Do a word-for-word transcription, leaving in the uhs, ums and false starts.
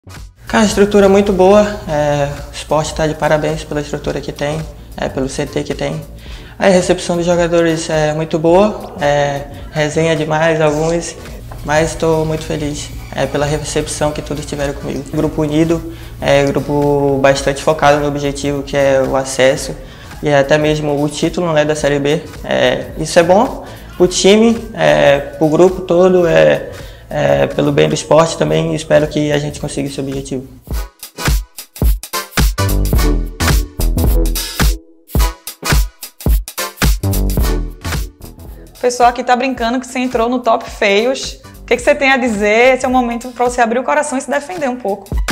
Cara, a estrutura é muito boa, é, o esporte está de parabéns pela estrutura que tem, é, pelo C T que tem. A recepção dos jogadores é muito boa, é, resenha demais alguns, mas estou muito feliz é, pela recepção que todos tiveram comigo. Grupo unido, é, grupo bastante focado no objetivo que é o acesso e até mesmo o título, né, da Série B. É, isso é bom para o time, é, para o grupo todo, é, é, pelo bem do esporte também, e espero que a gente consiga esse objetivo. O pessoal aqui tá brincando que você entrou no top feios. O que, que você tem a dizer? Esse é o momento para você abrir o coração e se defender um pouco.